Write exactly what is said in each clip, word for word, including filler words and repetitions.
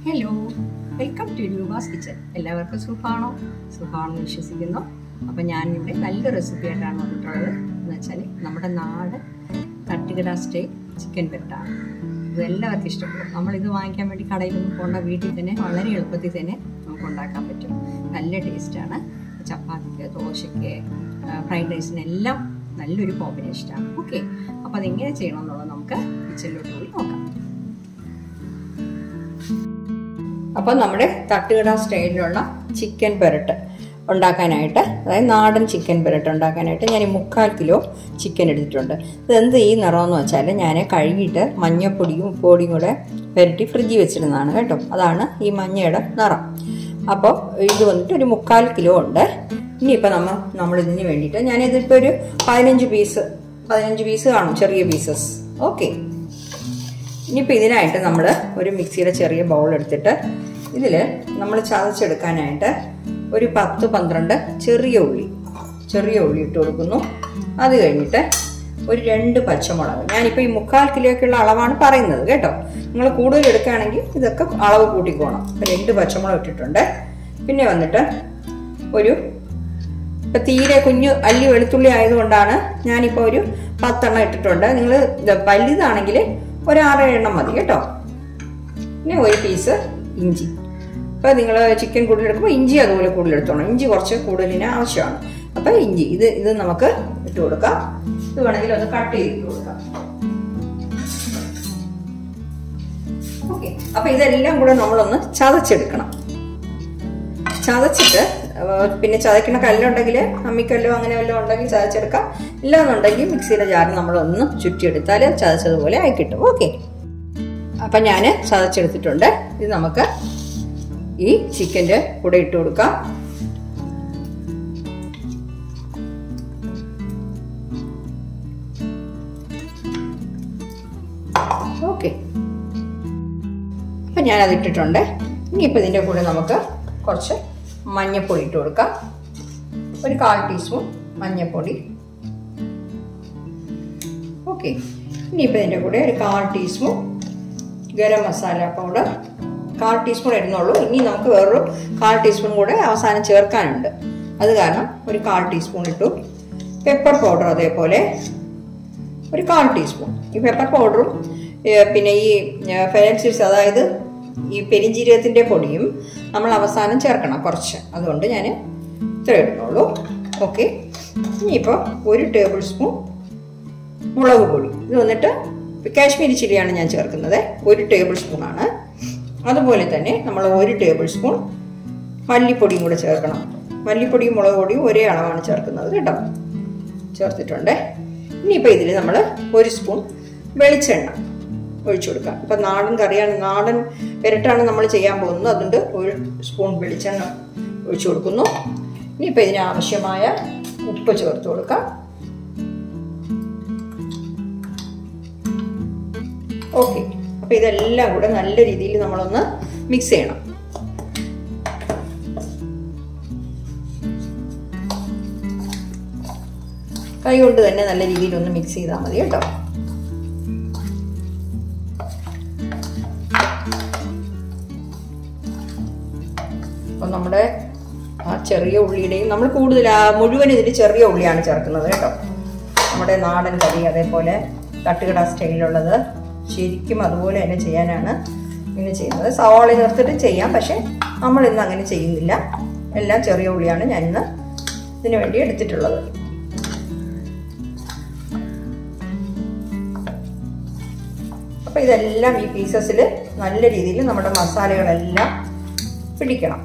Hello, welcome to Roopa's kitchen. എല്ലാവർക്കും സുഖമാണോ? സുഖമാണെന്ന് വിശ്വസിക്കുന്നു. അപ്പം ഞാനിവിടെ നല്ല റെസിപ്പി ആയിട്ടാണ് വന്നിട്ടുള്ളത്. എന്ന് വെച്ചാൽ നമ്മുടെ നാടൻ തട്ടുകട സ്റ്റൈൽ ചിക്കൻ പെരട്ടാണ്. ഇത് എല്ലാവർക്കും ഇഷ്ടപ്പെടും. നമ്മളിത് വാങ്ങിക്കാൻ വേണ്ടി കടയിലൊന്നും പോകേണ്ട, വീട്ടിൽ തന്നെ വളരെ എളുപ്പത്തിൽ തന്നെ നമുക്ക് ഉണ്ടാക്കാൻ പറ്റും. നല്ല ടേസ്റ്റാണ്. ചപ്പാത്തിക്ക്, ദോശയ്ക്ക്, ഫ്രൈഡ് റൈസിനെല്ലാം നല്ലൊരു കോമ്പിനേഷനാണ്. ഓക്കെ, അപ്പോൾ അതെങ്ങനെ ചെയ്യണമെന്നുള്ളത് നമുക്ക് കിച്ചണിലോട്ട് പോയി നോക്കാം. അപ്പം നമ്മുടെ തട്ടുകട സ്റ്റൈലിലുള്ള ചിക്കൻ പെരട്ട് ഉണ്ടാക്കാനായിട്ട്, അതായത് നാടൻ ചിക്കൻ പെരട്ട് ഉണ്ടാക്കാനായിട്ട് ഞാൻ ഈ മുക്കാൽ കിലോ ചിക്കൻ എടുത്തിട്ടുണ്ട്. ഇതെന്ത് ഈ നിറമെന്ന് വെച്ചാൽ ഞാൻ കഴുകിയിട്ട് മഞ്ഞപ്പൊടിയും ഉപ്പൊടിയും കൂടെ പെരട്ടി ഫ്രിഡ്ജിൽ വെച്ചിരുന്നതാണ് കേട്ടോ. അതാണ് ഈ മഞ്ഞയുടെ നിറം. അപ്പോൾ ഇത് വന്നിട്ട് ഒരു മുക്കാൽ കിലോ ഉണ്ട്. ഇനിയിപ്പോൾ നമ്മൾ നമ്മളിതിന് വേണ്ടിയിട്ട് ഞാനിതിപ്പോൾ ഒരു പതിനഞ്ച് പീസ് പതിനഞ്ച് പീസ് കാണും, ചെറിയ പീസസ്. ഓക്കെ, ഇനിയിപ്പോൾ ഇതിനായിട്ട് നമ്മൾ ഒരു മിക്സിയുടെ ചെറിയ ബൗൾ എടുത്തിട്ട് ഇതിൽ നമ്മൾ ചതച്ചെടുക്കാനായിട്ട് ഒരു പത്ത് പന്ത്രണ്ട് ചെറിയ ഉള്ളി ചെറിയ ഉള്ളി ഇട്ട് കൊടുക്കുന്നു. അത് കഴിഞ്ഞിട്ട് ഒരു രണ്ട് പച്ചമുളക്. ഞാനിപ്പോൾ ഈ മുക്കാൽ കിലോയ്ക്കുള്ള അളവാണ് പറയുന്നത് കേട്ടോ. നിങ്ങൾ കൂടുതൽ എടുക്കുകയാണെങ്കിൽ ഇതൊക്കെ അളവ് കൂട്ടിക്കോണം. അപ്പോൾ രണ്ട് പച്ചമുളക് ഇട്ടിട്ടുണ്ട്. പിന്നെ വന്നിട്ട് ഒരു ഇപ്പം തീരെ കുഞ്ഞു അല്ലി വെളുത്തുള്ളി ആയതുകൊണ്ടാണ് ഞാനിപ്പോൾ ഒരു പത്തെണ്ണം ഇട്ടിട്ടുണ്ട്. നിങ്ങൾ വലുതാണെങ്കിൽ ഒരു ആറ് എണ്ണം മതി കേട്ടോ. പിന്നെ ഒരു പീസ് ഇഞ്ചി. അപ്പോൾ നിങ്ങൾ ചിക്കൻ കൂടുതലെടുക്കുമ്പോൾ ഇഞ്ചി അതുപോലെ കൂടുതലെടുത്തോണം. ഇഞ്ചി കുറച്ച് കൂടുതലിന് ആവശ്യമാണ്. അപ്പം ഇഞ്ചി ഇത് ഇത് നമുക്ക് ഇട്ട് കൊടുക്കാം. ഇത് വേണമെങ്കിൽ ഒന്ന് കട്ട് ചെയ്തിട്ട് കൊടുക്കാം. ഓക്കെ, അപ്പം ഇതെല്ലാം കൂടെ നമ്മളൊന്ന് ചതച്ചെടുക്കണം. ചതച്ചിട്ട് പിന്നെ ചതയ്ക്കണ കല്ലുണ്ടെങ്കിൽ അമ്മിക്കല്ലോ അങ്ങനെ വല്ലതും ഉണ്ടെങ്കിൽ ചതച്ചെടുക്കാം. ഇല്ലാന്നുണ്ടെങ്കിൽ മിക്സിയുടെ ജാറിൽ നമ്മളൊന്ന് ചുറ്റിയെടുത്താൽ ചതച്ചതുപോലെ ആയി കിട്ടും. ഓക്കെ, അപ്പം ഞാൻ ചതച്ചെടുത്തിട്ടുണ്ട്. ഇത് നമുക്ക് ഈ ചിക്കൻ്റെ കൂടെ ഇട്ട് കൊടുക്കാം. ഓക്കെ, അപ്പം ഞാനത് ഇട്ടിട്ടുണ്ട്. ഇനിയിപ്പോൾ ഇതിൻ്റെ കൂടെ നമുക്ക് കുറച്ച് മഞ്ഞൾപ്പൊടി ഇട്ട് കൊടുക്കാം. ഒരു കാൽ ടീസ്പൂൺ മഞ്ഞൾപ്പൊടി. ഓക്കെ, ഇനിയിപ്പോൾ ഇതിൻ്റെ കൂടെ ഒരു കാൽ ടീസ്പൂൺ ഗരം മസാല പൗഡർ, കാൽ ടീസ്പൂൺ ഇടുന്നുള്ളൂ. ഇനി നമുക്ക് വേറൊരു കാൽ ടീസ്പൂൺ കൂടെ അവസാനം ചേർക്കാനുണ്ട്. അത് കാരണം ഒരു കാൽ ടീസ്പൂൺ ഇട്ടു. പെപ്പർ പൗഡർ അതേപോലെ ഒരു കാൽ ടീസ്പൂൺ. ഈ പെപ്പർ പൗഡറും പിന്നെ ഈ ഫെനൽ അതായത് ഈ പെരിഞ്ജീരകത്തിൻ്റെ പൊടിയും നമ്മൾ അവസാനം ചേർക്കണം കുറച്ച്. അതുകൊണ്ട് ഞാൻ ഇത്ര ഇടുന്നുള്ളൂ. ഓക്കെ, ഇനിയിപ്പോൾ ഒരു ടേബിൾ സ്പൂൺ മുളക് പൊടി. ഇത് വന്നിട്ട് കാശ്മീരി ചില്ലിയാണ് ഞാൻ ചേർക്കുന്നത്. ഒരു ടേബിൾ സ്പൂണാണ്. അതുപോലെ തന്നെ നമ്മൾ ഒരു ടേബിൾ സ്പൂൺ മല്ലിപ്പൊടിയും കൂടെ ചേർക്കണം. മല്ലിപ്പൊടിയും മുളക് പൊടിയും ഒരേ അളവാണ് ചേർക്കുന്നത് കേട്ടോ. ചേർത്തിട്ടുണ്ട്. ഇനിയിപ്പോൾ ഇതിൽ നമ്മൾ ഒരു സ്പൂൺ വെളിച്ചെണ്ണ ഒഴിച്ചു കൊടുക്കാം. ഇപ്പം നാടൻ കറിയാണ്, നാടൻ പെരട്ടാണ് നമ്മൾ ചെയ്യാൻ പോകുന്നത്. അതുകൊണ്ട് ഒരു സ്പൂൺ വെളിച്ചെണ്ണ ഒഴിച്ചു കൊടുക്കുന്നു. ഇനിയിപ്പോൾ ഇതിന് ആവശ്യമായ ഉപ്പ് ചേർത്ത് കൊടുക്കാം. ഓക്കെ, അപ്പോൾ ഇതെല്ലാം കൂടെ നല്ല രീതിയിൽ നമ്മളൊന്ന് മിക്സ് ചെയ്യണം. കൈ കൊണ്ട് തന്നെ നല്ല രീതിയിൽ ഒന്ന് മിക്സ് ചെയ്താൽ മതി കേട്ടോ. അപ്പം നമ്മുടെ ആ ചെറിയ ഉള്ളിയുടെയും നമ്മൾ കൂടുതൽ മുഴുവൻ ഇതിൽ ചെറിയ ഉള്ളിയാണ് ചേർക്കുന്നത് കേട്ടോ. നമ്മുടെ നാടൻ കറി അതേപോലെ തട്ടുകട സ്റ്റൈലിലുള്ളത് ശരിക്കും അതുപോലെ തന്നെ ചെയ്യാനാണ് ഇന്ന് ചെയ്യുന്നത്. സവാള ചേർത്തിട്ട് ചെയ്യാം, പക്ഷെ നമ്മൾ ഇന്ന് അങ്ങനെ ചെയ്യുന്നില്ല. എല്ലാം ചെറിയ ഉള്ളിയാണ് ഞാനിന്ന് ഇതിനു വേണ്ടി എടുത്തിട്ടുള്ളത്. അപ്പം ഇതെല്ലാം ഈ പീസസിൽ നല്ല രീതിയിൽ നമ്മുടെ മസാലകളെല്ലാം പിടിക്കണം.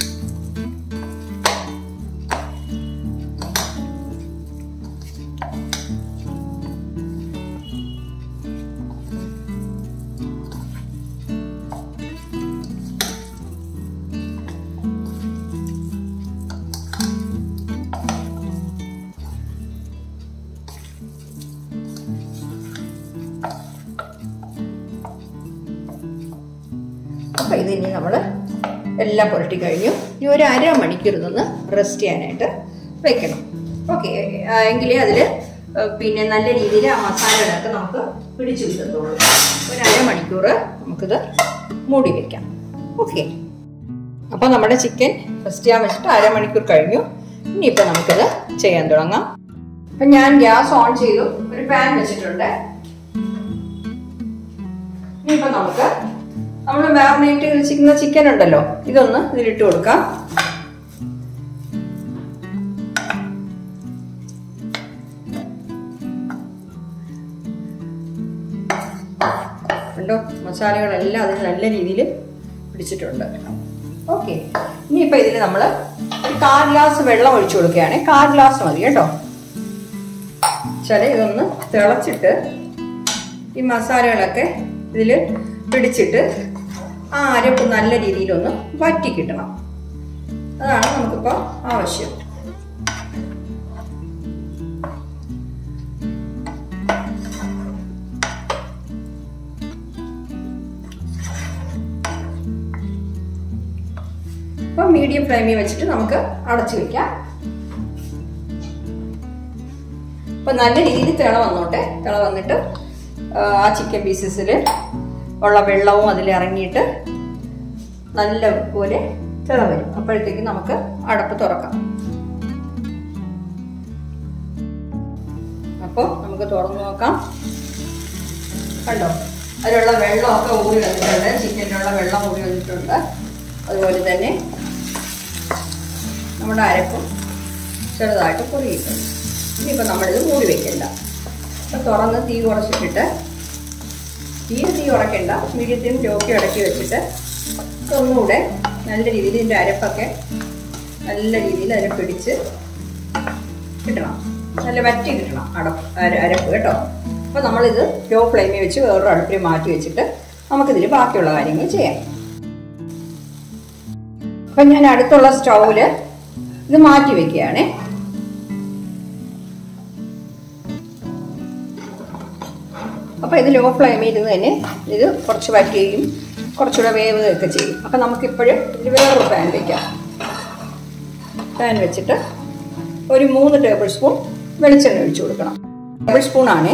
അപ്പം ഇതിനി നമ്മൾ എല്ലാം പുരട്ടി കഴിഞ്ഞു. ഇനി ഒരു അര മണിക്കൂർ നിന്ന് റെസ്റ്റ് ചെയ്യാനായിട്ട് വെക്കണം. ഓക്കെ, എങ്കിലേ അതിൽ പിന്നെ നല്ല രീതിയിൽ ആ മസാലകളൊക്കെ നമുക്ക് പിടിച്ചു കിട്ടത്തുള്ളൂ. ഒരു അരമണിക്കൂർ നമുക്കിത് മൂടി വയ്ക്കാം. ഓക്കെ. അപ്പോൾ നമ്മുടെ ചിക്കൻ റെസ്റ്റ് ചെയ്യാൻ വെച്ചിട്ട് അരമണിക്കൂർ കഴിഞ്ഞു. ഇനിയിപ്പോൾ നമുക്കിത് ചെയ്യാൻ തുടങ്ങാം. അപ്പം ഞാൻ ഗ്യാസ് ഓൺ ചെയ്തു, ഒരു പാൻ വെച്ചിട്ടുണ്ട്. ഇനിയിപ്പോൾ നമുക്ക് നമ്മൾ മാറിനേറ്റ് വെച്ചിരിക്കുന്ന ചിക്കൻ ഉണ്ടല്ലോ, ഇതൊന്ന് ഇതിലിട്ട് കൊടുക്കാം. കണ്ടോ, മസാലകളെല്ലാം അതിന് നല്ല രീതിയിൽ പിടിച്ചിട്ടുണ്ട്. ഓക്കെ. ഇനിയിപ്പോൾ ഇതിൽ നമ്മൾ ഒരു കാൽ ഗ്ലാസ് വെള്ളം ഒഴിച്ചു കൊടുക്കുകയാണ്. കാൽ ഗ്ലാസ് മതി കേട്ടോ. ചില ഇതൊന്ന് തിളച്ചിട്ട് ഈ മസാലകളൊക്കെ ഇതിൽ പിടിച്ചിട്ട് ആ അരപ്പ് നല്ല രീതിയിലൊന്ന് വറ്റി കിട്ടണം. അതാണ് നമുക്കിപ്പോൾ ആവശ്യം. അപ്പം മീഡിയം ഫ്ലെയിമിൽ വെച്ചിട്ട് നമുക്ക് അടച്ചു വെക്കാം. അപ്പം നല്ല രീതിയിൽ തിള വന്നോട്ടെ. തിള വന്നിട്ട് ആ ചിക്കൻ പീസസിൽ ഉള്ള വെള്ളവും അതിൽ ഇറങ്ങിയിട്ട് നല്ല പോലെ തിള വരും. അപ്പോഴത്തേക്ക് നമുക്ക് അടപ്പ് തുറക്കാം. അപ്പോൾ നമുക്ക് തുറന്നു നോക്കാം. കണ്ടോ, അതിലുള്ള വെള്ളമൊക്കെ ഊറി വന്നിട്ടുണ്ട്. ചിക്കനിലുള്ള വെള്ളം ഊറി വന്നിട്ടുണ്ട്. അതുപോലെ തന്നെ നമ്മുടെ അരപ്പും ചെറുതായിട്ട് കുറിയിട്ടുണ്ട്. ഇനിയിപ്പോൾ നമ്മളിത് മൂടി വെക്കണ്ട. അപ്പം തുറന്ന് തീ കുറച്ചിട്ടിട്ട്, തീരെ തീ ഉറക്കണ്ട, മീഡിയത്തിനും ലോക്കി ഇടയ്ക്ക് വെച്ചിട്ട് ഒന്നുകൂടെ നല്ല രീതിയിൽ ഇതിൻ്റെ അരപ്പൊക്കെ നല്ല രീതിയിൽ അതിനെ പിടിച്ച് കിട്ടണം. നല്ല വറ്റി കിട്ടണം അടപ്പ് അരപ്പ് കേട്ടോ. അപ്പോൾ നമ്മളിത് ലോ ഫ്ലെയിമിൽ വെച്ച് വേറൊരു അടുപ്പിൽ മാറ്റി വെച്ചിട്ട് നമുക്കിതിൽ ബാക്കിയുള്ള കാര്യങ്ങൾ ചെയ്യാം. അപ്പം ഞാൻ അടുത്തുള്ള സ്റ്റൗവിൽ ഇത് മാറ്റി വെക്കുകയാണേ. അപ്പോൾ ഇത് ലോ ഫ്ലെയിമിൽ ഇരുന്ന് തന്നെ ഇത് കുറച്ച് വറ്റുകയും കുറച്ചുകൂടെ വേവുകയൊക്കെ ചെയ്യും. അപ്പം നമുക്കിപ്പോഴും ഇത് വേറൊരു പാൻ വയ്ക്കാം. പാൻ വെച്ചിട്ട് ഒരു മൂന്ന് ടേബിൾ സ്പൂൺ വെളിച്ചെണ്ണ ഒഴിച്ചു കൊടുക്കണം. ടേബിൾ സ്പൂണാണേ.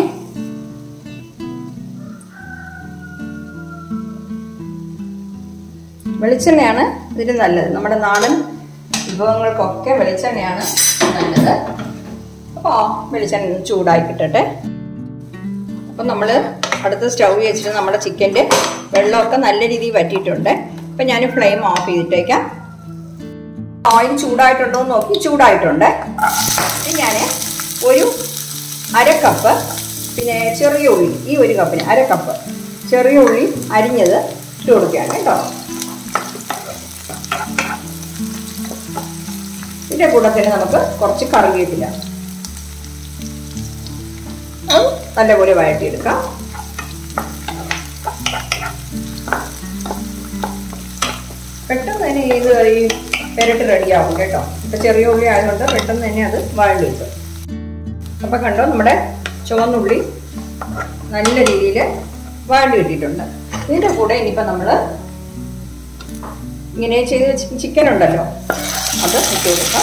വെളിച്ചെണ്ണയാണ് ഇതിന് നല്ലത്. നമ്മുടെ നാടൻ വിഭവങ്ങൾക്കൊക്കെ വെളിച്ചെണ്ണയാണ് നല്ലത്. അപ്പോൾ വെളിച്ചെണ്ണ ചൂടായി കിട്ടട്ടെ. അപ്പം നമ്മൾ അടുത്ത സ്റ്റൗ വെച്ചിട്ട് നമ്മുടെ ചിക്കൻ്റെ വെള്ളമൊക്കെ നല്ല രീതിയിൽ വറ്റിയിട്ടുണ്ട്. അപ്പം ഞാൻ ഫ്ലെയിം ഓഫ് ചെയ്തിട്ടേക്കാം. ഓയിൽ ചൂടായിട്ടുണ്ടോ എന്ന് നോക്കി. ചൂടായിട്ടുണ്ട്. ഞാൻ ഒരു അര കപ്പ് പിന്നെ ചെറിയ ഉള്ളി, ഈ ഒരു കപ്പിന് അര കപ്പ് ചെറിയ ഉള്ളി അരിഞ്ഞത് ഇട്ട് കൊടുക്കുകയാണ് കേട്ടോ. ഇതിൻ്റെ കൂട്ടത്തിൽ നമുക്ക് കുറച്ച് കറിവേപ്പില നല്ലപോലെ വഴറ്റിയെടുക്കാം. പെട്ടെന്ന് തന്നെ ഇത് ഈ പെരട്ട് റെഡിയാവും കേട്ടോ. ഇപ്പം ചെറിയ ഉള്ളി ആയതുകൊണ്ട് പെട്ടെന്ന് തന്നെ അത് വഴണ്ടി കിട്ടും. അപ്പം കണ്ടോ, നമ്മുടെ ചുവന്നുള്ളി നല്ല രീതിയിൽ വഴണ്ടി കിട്ടിയിട്ടുണ്ട്. ഇതിൻ്റെ കൂടെ ഇനിയിപ്പോൾ നമ്മൾ ഇങ്ങനെ ചെയ്ത് വെച്ച് ചിക്കൻ ഉണ്ടല്ലോ, അത് ഇട്ട് കൊടുക്കാം.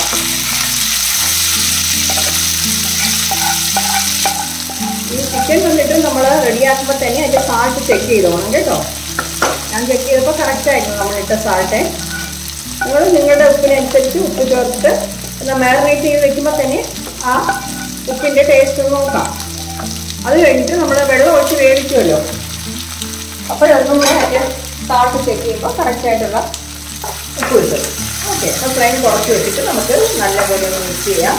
ഈ ചിക്കൻ വന്നിട്ട് നമ്മൾ റെഡിയാക്കുമ്പോൾ തന്നെ അതിൻ്റെ സാൾട്ട് ചെക്ക് ചെയ്തോണം കേട്ടോ. ഞാൻ ചെക്ക് ചെയ്തപ്പോൾ കറക്റ്റായിരുന്നു നമ്മളിട്ട സാൾട്ട്. നിങ്ങൾ നിങ്ങളുടെ ഉപ്പിനനുസരിച്ച് ഉപ്പ് ചേർത്തിട്ട് എന്നാൽ മാരിനേറ്റ് ചെയ്ത് വെക്കുമ്പോൾ തന്നെ ആ ഉപ്പിൻ്റെ ടേസ്റ്റ് നോക്കാം. അത് കഴിഞ്ഞിട്ട് നമ്മൾ വെള്ളം ഒഴിച്ച് വേവിക്കുമല്ലോ, അപ്പോഴൊന്നും കൂടെ അതിൻ്റെ സാൾട്ട് ചെക്ക് ചെയ്യുമ്പോൾ കറക്റ്റായിട്ടുള്ള ഉപ്പ് കിട്ടും. ഓക്കെ. അപ്പോൾ ഫ്ലെയിം കുറച്ച് വെച്ചിട്ട് നമുക്ക് നല്ലപോലെ ഒന്ന് മിക്സ് ചെയ്യാം.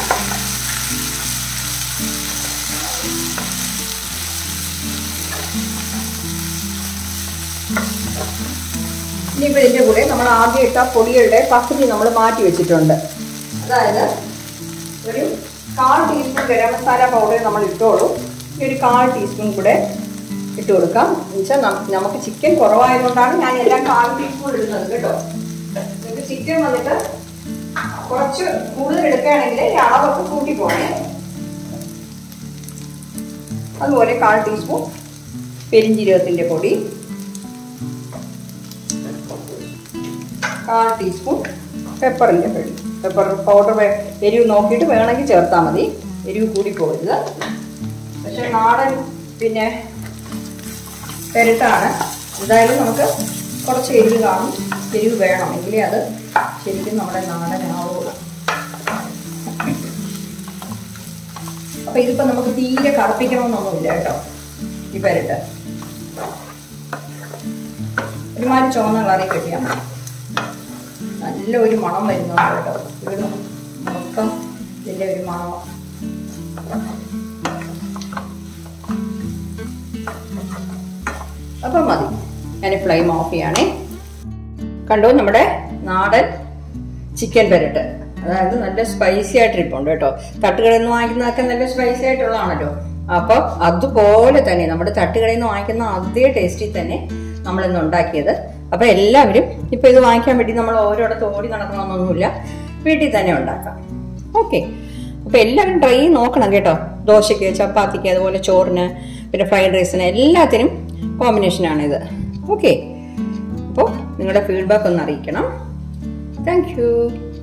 ഇനിയിപ്പോൾ ഇതിൻ്റെ കൂടെ നമ്മൾ ആദ്യം ഇട്ട പൊടികളുടെ പകുതി നമ്മൾ മാറ്റി വെച്ചിട്ടുണ്ട്. അതായത് ഒരു കാൽ ടീസ്പൂൺ ഗരം മസാല പൗഡർ നമ്മൾ ഇട്ടോളൂ. ഈ ഒരു കാൽ ടീസ്പൂൺ കൂടെ ഇട്ട് കൊടുക്കാം. എന്നുവെച്ചാൽ നമുക്ക് ചിക്കൻ കുറവായതുകൊണ്ടാണ് ഞാൻ എല്ലാം കാൽ ടീസ്പൂൺ ഇടുന്നത് കേട്ടോ. നിങ്ങൾക്ക് ചിക്കൻ വന്നിട്ട് കുറച്ച് കൂടുതൽ എടുക്കുകയാണെങ്കിൽ അളവൊക്കെ കൂട്ടി പോകണേ. അതുപോലെ കാൽ ടീസ്പൂൺ പെരിഞ്ജീരകത്തിൻ്റെ പൊടി, കാൽ ടീസ്പൂൺ പെപ്പറിൻ്റെ പൊടി. പെപ്പർ പൗഡർ എരിവ് നോക്കിയിട്ട് വേണമെങ്കിൽ ചേർത്താൽ മതി, എരിവ് കൂടി പോകരുത്. പക്ഷെ നാടൻ പിന്നെ പെരട്ടാണ്, എന്തായാലും നമുക്ക് കുറച്ച് എരിവ് കാണും. എരിവ് വേണം, എങ്കിലേ അത് ശരിക്കും നമ്മുടെ നാടനാവുള്ളൂ. അപ്പം ഇതിപ്പോൾ നമുക്ക് തീരെ കറുപ്പിക്കണമെന്നൊന്നുമില്ല കേട്ടോ. ഈ പെരട്ട് ഒരുമാതിരി ചുവന്ന കളറിൽ കിട്ടിയാൽ മതി. നല്ല ഒരു മണം വരുന്നുണ്ട് കേട്ടോ. ഇവിടെ മൊത്തം ഇതിൻ്റെ ഒരു മണം. അപ്പം മതി, ഞാൻ ഫ്ലെയിം ഓഫ് ചെയ്യണേ. കണ്ടോ നമ്മുടെ നാടൻ ചിക്കൻ പെരട്ട്. അതായത് നല്ല സ്പൈസി ആയിട്ടിരിപ്പുണ്ട് കേട്ടോ. തട്ടുകടയിൽ നിന്ന് വാങ്ങിക്കുന്നതൊക്കെ നല്ല സ്പൈസി ആയിട്ടുള്ളതാണല്ലോ. അപ്പോൾ അതുപോലെ തന്നെ നമ്മുടെ തട്ടുകടയിൽ നിന്ന് വാങ്ങിക്കുന്ന അതേ ടേസ്റ്റിൽ തന്നെ നമ്മളിന്ന് ഉണ്ടാക്കിയത്. അപ്പോൾ എല്ലാവരും ഇപ്പോൾ ഇത് വാങ്ങിക്കാൻ വേണ്ടി നമ്മൾ ഓരോടത്ത് ഓടി നടക്കണമെന്നൊന്നുമില്ല, വീട്ടിൽ തന്നെ ഉണ്ടാക്കാം. ഓക്കെ, അപ്പോൾ എല്ലാവരും ട്രൈ ചെയ്ത് നോക്കണം കേട്ടോ. ദോശയ്ക്ക്, ചപ്പാത്തിക്ക്, അതുപോലെ ചോറിന്, പിന്നെ ഫ്രൈഡ് റൈസിന് എല്ലാത്തിനും കോമ്പിനേഷനാണിത്. ഓക്കെ, അപ്പോൾ നിങ്ങളുടെ ഫീഡ്ബാക്ക് ഒന്ന് അറിയിക്കണം. Thank U.